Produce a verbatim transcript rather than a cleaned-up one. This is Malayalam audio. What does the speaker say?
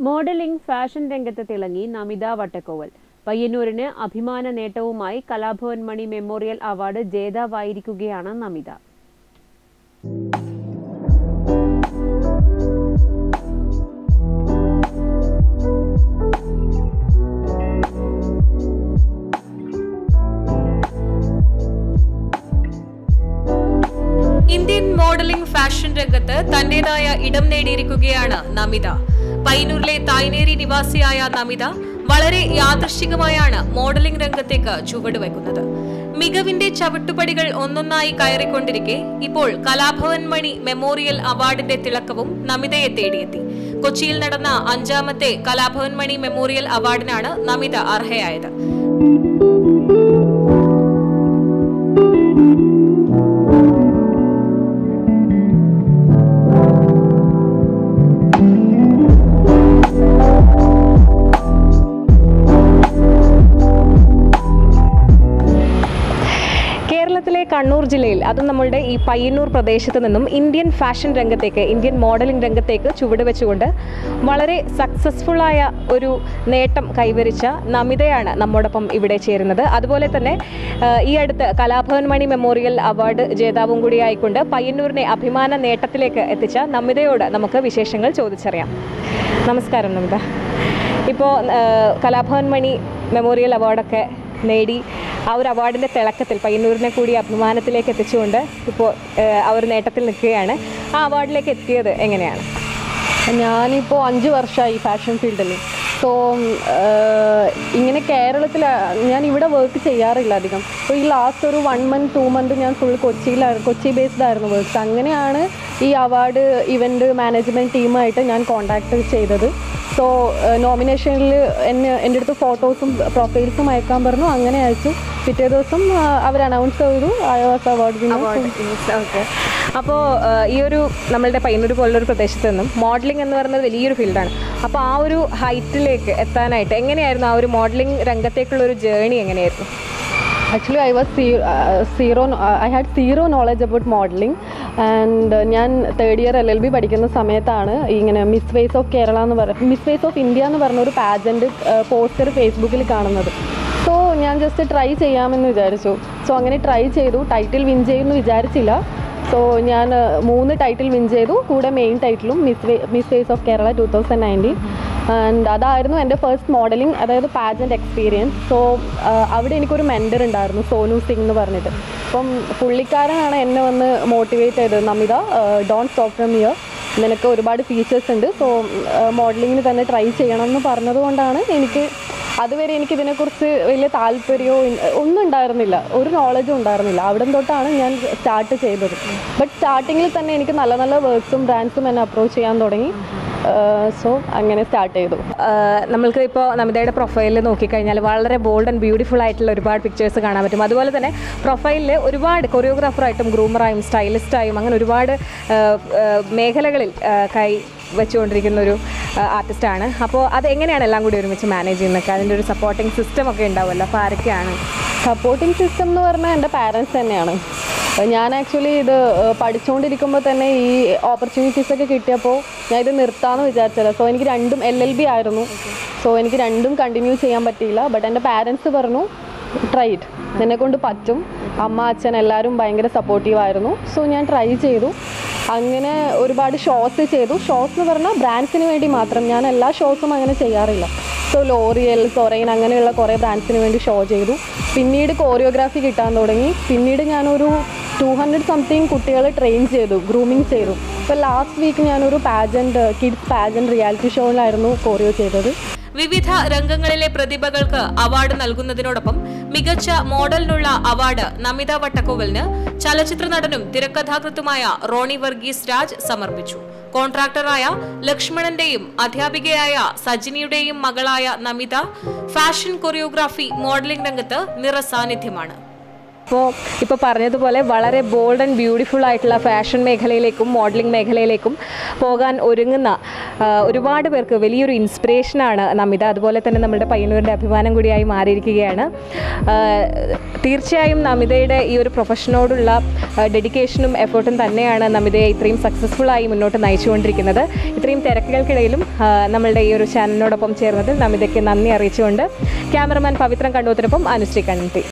മോഡലിംഗ് ഫാഷൻ രംഗത്ത് തിളങ്ങി നമിത വട്ടക്കോവൽ. പയ്യന്നൂരിന് അഭിമാന നേട്ടവുമായി കലാഭവൻ മണി മെമ്മോറിയൽ അവാർഡ് ജേതാവായിരിക്കുകയാണ് നമിത. ഇന്ത്യൻ മോഡലിംഗ് ഫാഷൻ രംഗത്ത് തന്റേതായ ഇടം നേടിയിരിക്കുകയാണ് നമിത. പയ്യന്നൂരിലെ തായ്നേരി നിവാസിയായ നമിത വളരെ യാദൃശ്ചികമായാണ് മോഡലിംഗ് രംഗത്തേക്ക് ചുവടുവെക്കുന്നത്. മികവിന്റെ ചവിട്ടുപടികൾ ഒന്നൊന്നായി കയറിക്കൊണ്ടിരിക്കെ ഇപ്പോൾ കലാഭവൻ മണി മെമ്മോറിയൽ അവാർഡിന്റെ തിളക്കവും നമിതയെ തേടിയെത്തി. കൊച്ചിയിൽ നടന്ന അഞ്ചാമത്തെ കലാഭവൻ മണി മെമ്മോറിയൽ അവാർഡിനാണ് നമിത അർഹയായത്. കേരളത്തിലെ കണ്ണൂർ ജില്ലയിൽ അതും നമ്മളുടെ ഈ പയ്യന്നൂർ പ്രദേശത്ത് നിന്നും ഇന്ത്യൻ ഫാഷൻ രംഗത്തേക്ക് ഇന്ത്യൻ മോഡലിംഗ് രംഗത്തേക്ക് ചുവടുവെച്ചുകൊണ്ട് വളരെ സക്സസ്ഫുള്ളായ ഒരു നേട്ടം കൈവരിച്ച നമിതയാണ് നമ്മോടൊപ്പം ഇവിടെ ചേരുന്നത്. അതുപോലെ തന്നെ ഈ അടുത്ത് കലാഭവൻ മണി മെമ്മോറിയൽ അവാർഡ് ജേതാവും കൂടിയായിക്കൊണ്ട് പയ്യന്നൂരിനെ അഭിമാന നേട്ടത്തിലേക്ക് എത്തിച്ച നമിതയോട് നമുക്ക് വിശേഷങ്ങൾ ചോദിച്ചറിയാം. നമസ്കാരം നമിത. ഇപ്പോൾ കലാഭവൻ മണി മെമ്മോറിയൽ അവാർഡൊക്കെ നേടി ആ ഒരു അവാർഡിൻ്റെ തിളക്കത്തിൽ പയ്യന്നൂരിനെ കൂടി അഭിമാനത്തിലേക്ക് എത്തിച്ചുകൊണ്ട് ഇപ്പോൾ ആ ഒരു നേട്ടത്തിൽ നിൽക്കുകയാണ്. ആ അവാർഡിലേക്ക് എത്തിയത് എങ്ങനെയാണ്? ഞാനിപ്പോൾ അഞ്ച് വർഷമായി ഫാഷൻ ഫീൽഡിൽ. സോ ഇങ്ങനെ കേരളത്തിൽ ഞാൻ ഇവിടെ വർക്ക് ചെയ്യാറില്ല അധികം. അപ്പോൾ ഈ ലാസ്റ്റ് ഒരു വൺ മന്ത് ടു മന്ത് ഞാൻ ഫുൾ കൊച്ചിയിലായിരുന്നു, കൊച്ചി ബേസ്ഡ് ആയിരുന്നു വർക്ക്സ്. അങ്ങനെയാണ് ഈ അവാർഡ് ഇവൻ്റ് മാനേജ്മെൻറ്റ് ടീമായിട്ട് ഞാൻ കോൺടാക്ട് ചെയ്തത്. സോ നോമിനേഷനിൽ എന്നെ എൻ്റെ അടുത്ത് ഫോട്ടോസും പ്രൊഫൈൽസും അയക്കാൻ പറഞ്ഞു. അങ്ങനെ അയച്ചു. പിറ്റേ ദിവസം അവർ അനൗൺസ് ചെയ്തു I was award winner. Okay. അപ്പോൾ ഈ ഒരു നമ്മളുടെ പയ്യന്നൂർ പോലുള്ളൊരു പ്രദേശത്ത് നിന്നും മോഡലിംഗ് എന്ന് പറയുന്നത് വലിയൊരു ഫീൽഡാണ്. അപ്പോൾ ആ ഒരു ഹൈറ്റിലേക്ക് എത്താനായിട്ട് എങ്ങനെയായിരുന്നു ആ ഒരു മോഡലിംഗ് രംഗത്തേക്കുള്ളൊരു ജേണി എങ്ങനെയായിരുന്നു? Actually I was zero I had zero knowledge about modelling. And ഞാൻ third year L L B പഠിക്കുന്ന സമയത്താണ് ഇങ്ങനെ മിസ് ഫേസ് ഓഫ് കേരള എന്ന് പറയുന്നത് മിസ് ഫേസ് ഓഫ് ഇന്ത്യ എന്ന് പറഞ്ഞൊരു പാജൻറ്റ് പോസ്റ്റർ ഫേസ്ബുക്കിൽ കാണുന്നത്. സോ ഞാൻ ജസ്റ്റ് ട്രൈ ചെയ്യാമെന്ന് വിചാരിച്ചു. സോ അങ്ങനെ ട്രൈ ചെയ്തു. ടൈറ്റിൽ വിൻ ചെയ്യുമെന്ന് വിചാരിച്ചില്ല. സോ ഞാൻ മൂന്ന് ടൈറ്റിൽ വിൻ ചെയ്തു, കൂടെ മെയിൻ ടൈറ്റിലും miss way miss face of Kerala two thousand nineteen. And അതായിരുന്നു എൻ്റെ ഫസ്റ്റ് മോഡലിംഗ്, അതായത് പാജൻറ്റ് എക്സ്പീരിയൻസ്. സോ അവിടെ എനിക്കൊരു മെൻറ്റർ ഉണ്ടായിരുന്നു, സോനു സിംഗ് എന്ന് പറഞ്ഞിട്ട്. അപ്പം പുള്ളിക്കാരനാണ് എന്നെ വന്ന് മോട്ടിവേറ്റ് ചെയ്തത്. Namitha, don't stop from here, നിനക്ക് ഒരുപാട് ഫീച്ചേഴ്സ് ഉണ്ട്, സോ മോഡലിങ്ങിന് തന്നെ ട്രൈ ചെയ്യണം എന്ന് പറഞ്ഞതുകൊണ്ടാണ് എനിക്ക് അതുവരെ എനിക്കിതിനെക്കുറിച്ച് വലിയ താല്പര്യമോ ഒന്നും ഉണ്ടായിരുന്നില്ല, ഒരു നോളജും ഉണ്ടായിരുന്നില്ല. അവിടെ തൊട്ടാണ് ഞാൻ സ്റ്റാർട്ട് ചെയ്തത്. ബട്ട് സ്റ്റാർട്ടിങ്ങിൽ തന്നെ എനിക്ക് നല്ല നല്ല വർക്ക്സും ബ്രാൻഡ്സും എന്നെ അപ്രോച്ച് ചെയ്യാൻ തുടങ്ങി. സോ അങ്ങനെ സ്റ്റാർട്ട് ചെയ്തു. നമ്മൾക്ക് ഇപ്പോൾ നമിതയുടെ പ്രൊഫൈലിൽ നോക്കിക്കഴിഞ്ഞാൽ വളരെ ബോൾഡ് ആൻഡ് ബ്യൂട്ടിഫുൾ ആയിട്ടുള്ള ഒരുപാട് പിക്ചേഴ്സ് കാണാൻ പറ്റും. അതുപോലെ തന്നെ പ്രൊഫൈലിൽ ഒരുപാട് കൊറിയോഗ്രാഫറായിട്ടും ഗ്രൂമറായും സ്റ്റൈലിസ്റ്റായും അങ്ങനെ ഒരുപാട് മേഖലകളിൽ കൈ വെച്ചുകൊണ്ടിരിക്കുന്ന ഒരു ആർട്ടിസ്റ്റാണ്. അപ്പോൾ അത് എങ്ങനെയാണ് എല്ലാം കൂടി ഒരുമിച്ച് മാനേജ് ചെയ്യുന്നതൊക്കെ? അതിൻ്റെ ഒരു സപ്പോർട്ടിങ് സിസ്റ്റം ഒക്കെ ഉണ്ടാവുമല്ലോ, അപ്പോൾ ആരൊക്കെയാണ്? സപ്പോർട്ടിങ് സിസ്റ്റം എന്ന് പറഞ്ഞാൽ എൻ്റെ പാരൻസ് തന്നെയാണ്. ഞാൻ ആക്ച്വലി ഇത് പഠിച്ചുകൊണ്ടിരിക്കുമ്പോൾ തന്നെ ഈ ഓപ്പർച്യൂണിറ്റീസൊക്കെ കിട്ടിയപ്പോൾ ഞാൻ ഇത് നിർത്താമെന്ന് വിചാരിച്ചത്. സോ എനിക്ക് രണ്ടും എൽ എൽ ബി ആയിരുന്നു. സോ എനിക്ക് രണ്ടും കണ്ടിന്യൂ ചെയ്യാൻ പറ്റിയില്ല. ബട്ട് എൻ്റെ പാരൻസ് പറഞ്ഞു ട്രൈ ഇറ്റ്, നിന്നെക്കൊണ്ട് പറ്റും. അമ്മ അച്ഛൻ എല്ലാവരും ഭയങ്കര സപ്പോർട്ടീവായിരുന്നു. സോ ഞാൻ ട്രൈ ചെയ്തു. അങ്ങനെ ഒരുപാട് ഷോസ് ചെയ്തു. ഷോസ് എന്ന് പറഞ്ഞാൽ ബ്രാൻഡ്സിന് വേണ്ടി മാത്രം, ഞാൻ എല്ലാ ഷോസും അങ്ങനെ ചെയ്യാറില്ല. സോ ലോറിയൽ, സൊറൈൻ അങ്ങനെയുള്ള കുറേ ബ്രാൻഡ്സിന് വേണ്ടി ഷോ ചെയ്തു. പിന്നീട് കോറിയോഗ്രാഫി കിട്ടാൻ തുടങ്ങി. പിന്നീട് ഞാനൊരു ടു ഹൺഡ്രഡ് സംതിങ് കുട്ടികളെ ട്രെയിൻ ചെയ്തു, ഗ്രൂമിങ് ചെയ്തു. ഇപ്പോൾ ലാസ്റ്റ് വീക്ക് ഞാനൊരു പാജൻറ്റ് കിഡ്സ് പാജൻറ്റ് റിയാലിറ്റി ഷോയിലായിരുന്നു കോറിയോ ചെയ്തത്. വിവിധ രംഗങ്ങളിലെ പ്രതിഭകൾക്ക് അവാർഡ് നൽകുന്നതിനോടൊപ്പം മികച്ച മോഡലിനുള്ള അവാർഡ് നമിത വട്ടക്കോവലിന് ചലച്ചിത്ര നടനും തിരക്കഥാകൃത്തുമായ റോണി വർഗീസ് രാജ് സമർപ്പിച്ചു. കോൺട്രാക്ടറായ ലക്ഷ്മണന്റെയും അധ്യാപികയായ സജിനിയുടെയും മകളായ നമിത ഫാഷൻ കൊറിയോഗ്രാഫി മോഡലിംഗ് രംഗത്ത് നിറസാന്നിധ്യമാണ്. അപ്പോൾ ഇപ്പോൾ പറഞ്ഞതുപോലെ വളരെ ബോൾഡ് ആൻഡ് ബ്യൂട്ടിഫുൾ ആയിട്ടുള്ള ഫാഷൻ മേഖലയിലേക്കും മോഡലിംഗ് മേഖലയിലേക്കും പോകാൻ ഒരുങ്ങുന്ന ഒരുപാട് പേർക്ക് വലിയൊരു ഇൻസ്പിറേഷനാണ് നമിത. അതുപോലെ തന്നെ നമ്മുടെ പയ്യന്നൂരിൻ്റെ അഭിമാനം കൂടിയായി മാറിയിരിക്കുകയാണ്. തീർച്ചയായും നമിതയുടെ ഈ ഒരു പ്രൊഫഷനോടുള്ള ഡെഡിക്കേഷനും എഫേർട്ടും തന്നെയാണ് നമിതയെ ഇത്രയും സക്സസ്ഫുള്ളായി മുന്നോട്ട് നയിച്ചുകൊണ്ടിരിക്കുന്നത്. ഇത്രയും തിരക്കുകൾക്കിടയിലും നമ്മളുടെ ഈ ഒരു ചാനലിനോടൊപ്പം ചേർന്നതിൽ നമിതയ്ക്ക് നന്ദി അറിയിച്ചുകൊണ്ട് ക്യാമറമാൻ പവിത്രൻ കണ്ണൂത്തിനൊപ്പം അനുശ്രീ കണ്ണി.